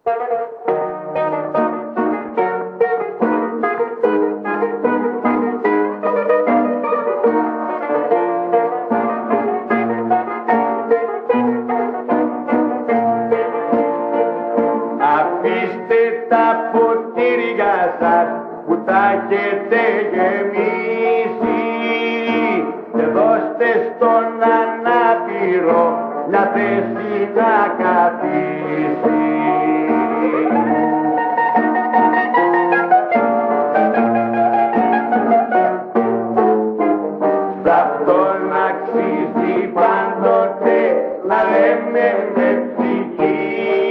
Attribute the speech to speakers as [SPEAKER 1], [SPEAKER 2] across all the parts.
[SPEAKER 1] Αφήστε τα ποτήρια σας που τα έχετε γεμίσει και δώστε στον ανάπηρο μια θέση να καθίσει. Σ' αυτόν αξίζει πάντοτε να λέμε με ψυχή.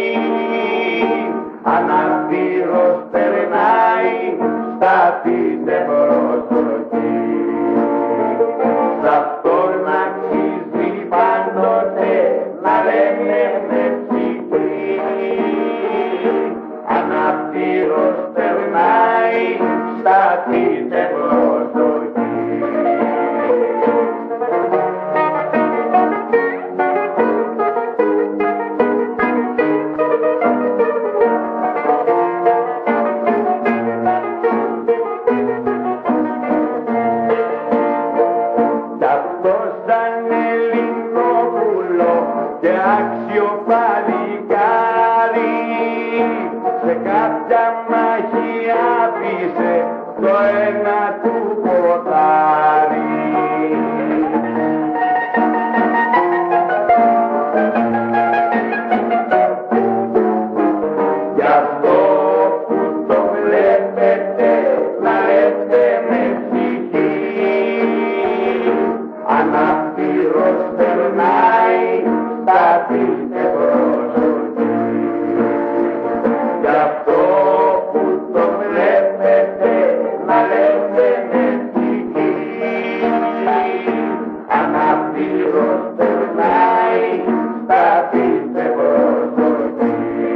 [SPEAKER 1] Αναπήρος περνάει, σταθείτε προσοχή. Σ' αυτόν αξίζει πάντοτε να λέμε με ψυχή. Αναπήρος περνάει, σταθείτε προσοχή. Και άξιο παλικάρι σε κάποια μάχη άφησε το ένα του ποτάρι. Γι' αυτό που το βλέπετε να λέτε με ψυχή. Αναπήρος περνάει, σταθείτε προσοχή. Γι' αυτό που το βλέπετε να λέτε με ψυχή. Αναπήρος περνάει, σταθείτε προσοχή.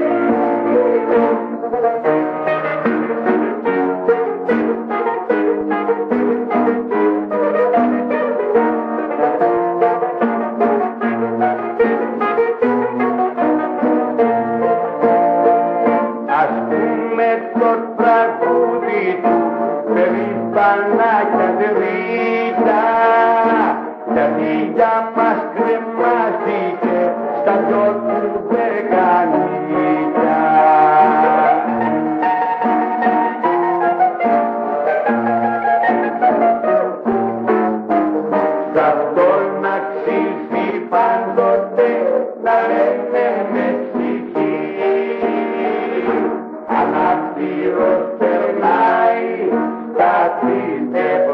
[SPEAKER 1] Το τραγούδι του περίπανακια δρύτα, γιατί για μας κρεμάστηκε στα δυο του δεκανίκια. Σ' αυτόν αξίζει πάντοτε να λέμε με ψυχή. Αναπήρος περνάει, σταθείτε